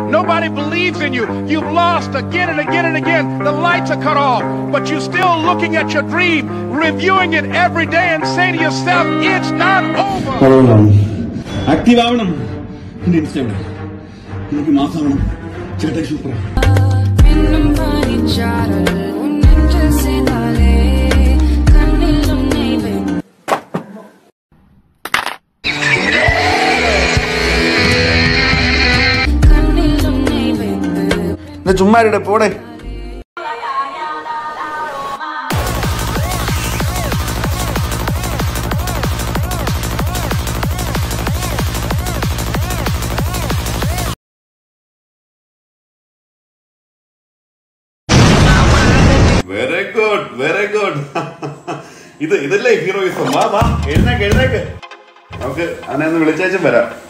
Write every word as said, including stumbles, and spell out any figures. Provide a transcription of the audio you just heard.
Nobody believes in you. You've lost again and again and again. The lights are cut off, but you're still looking at your dream, reviewing it every day and saying to yourself, it's not over. Active avanam. Hindi Instagram. Hindi mass avanam. Cheta super. Minnum pani charal unnenja senale kannilum neive. Kannilum neive. Na chumma iride pode. Very good, very good. ഇത് ഇതല്ലേ heroism. വാ വാ എഴുന്നേക്ക് എഴുന്നേക്ക്. നമുക്ക് അന്നെ ഒന്ന് വിളിച്ചേച്ചും വരാം.